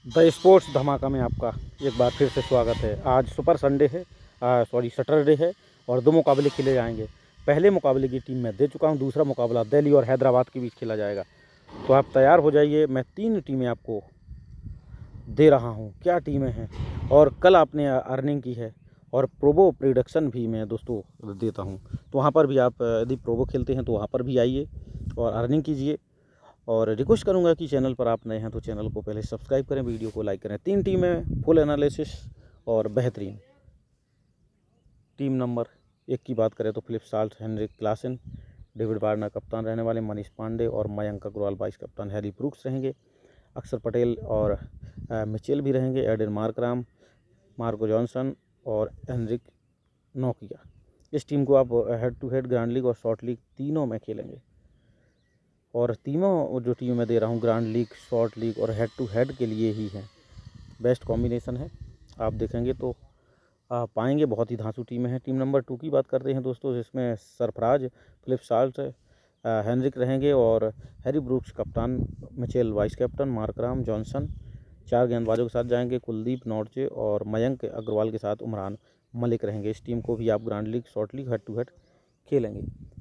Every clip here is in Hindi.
द स्पोर्ट्स धमाका में आपका एक बार फिर से स्वागत है। आज सुपर संडे है, सैटरडे है और दो मुकाबले खेले जाएंगे। पहले मुकाबले की टीम मैं दे चुका हूं, दूसरा मुकाबला दिल्ली और हैदराबाद के बीच खेला जाएगा। तो आप तैयार हो जाइए। मैं 3 टीमें आपको दे रहा हूं, क्या टीमें हैं और कल आपने अर्निंग की है और प्रोबो प्रिडिक्शन भी मैं दोस्तों देता हूं। तो वहाँ पर भी आप यदि प्रोबो खेलते हैं तो वहाँ पर भी आइए और अर्निंग कीजिए। और रिक्वेस्ट करूंगा कि चैनल पर आप नए हैं तो चैनल को पहले सब्सक्राइब करें, वीडियो को लाइक करें। 3 टीमें, फुल एनालिसिस और बेहतरीन। टीम नंबर 1 की बात करें तो Philip Salt, Heinrich Klaasen, David Warner कप्तान रहने वाले, मनीष पांडे और मयंक अग्रवाल वाइस कप्तान, हैरी ब्रूक्स रहेंगे, अक्षर पटेल और मिचेल भी रहेंगे, एडन मार्कराम, मार्को जॉनसन और हेनरिक नोकिया। इस टीम को आप head to head, grand league और शॉर्ट लीग तीनों में खेलेंगे। और तीनों जो टीम मैं दे रहा हूँ ग्रैंड लीग, शॉर्ट लीग और हेड टू हेड के लिए ही हैं। बेस्ट कॉम्बिनेशन है, आप देखेंगे तो आप पाएंगे। बहुत ही धांसू टीमें हैं। टीम नंबर 2 की बात करते हैं दोस्तों, जिसमें सरफराज, फिलिप साल्ट, हेनरिक रहेंगे और हैरी ब्रूक्स कप्तान, Mitchell vice captain, Markram, Jansen 4 गेंदबाजों के साथ जाएंगे, कुलदीप नॉर्चे और मयंक अग्रवाल के साथ उमरान मलिक रहेंगे। इस टीम को भी आप grand league, short league, head to head खेलेंगे।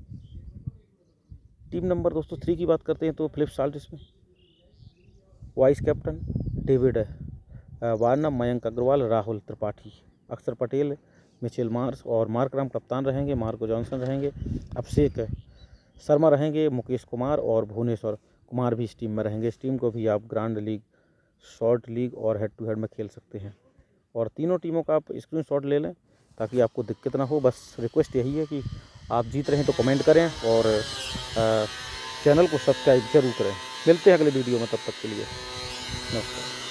टीम नंबर दोस्तों 3 की बात करते हैं तो फिलिप साल्ट, इसमें vice captain David Warner, Mayank Agarwal, Rahul Tripathi, Axar Patel, Mitchell Marsh और मार्कराम कप्तान रहेंगे, मार्को जॉनसन रहेंगे, अभिषेक शर्मा रहेंगे, मुकेश कुमार और भुवनेश्वर कुमार भी इस टीम में रहेंगे। इस टीम को भी आप ग्रैंड लीग, शॉर्ट लीग और हेड टू हेड में खेल सकते हैं। और तीनों टीमों का आप स्क्रीनशॉट ले लें ताकि आपको दिक्कत ना हो। बस रिक्वेस्ट यही है कि आप जीत रहे हैं तो कमेंट करें और चैनल को सब्सक्राइब जरूर करें। मिलते हैं अगले वीडियो में, तब तक के लिए नमस्कार।